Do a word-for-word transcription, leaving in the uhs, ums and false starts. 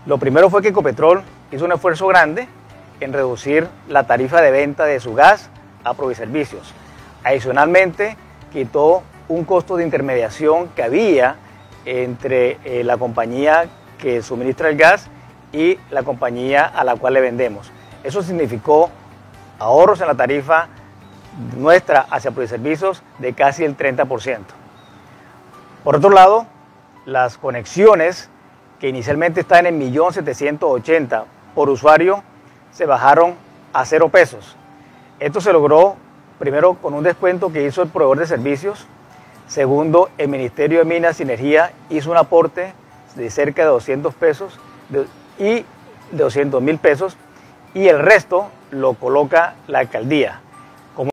Lo primero fue que Ecopetrol hizo un esfuerzo grande en reducir la tarifa de venta de su gas a Proviservicios. Adicionalmente, quitó un costo de intermediación que había entre eh, la compañía que suministra el gas y la compañía a la cual le vendemos. Eso significó ahorros en la tarifa nuestra hacia Proviservicios de casi el treinta por ciento. Por otro lado, las conexiones que inicialmente estaban en un millón setecientos ochenta mil por usuario se bajaron a cero pesos. Esto se logró primero con un descuento que hizo el proveedor de servicios. Segundo, el Ministerio de Minas y Energía hizo un aporte de cerca de doscientos pesos de, y de doscientos mil pesos, y el resto lo coloca la alcaldía.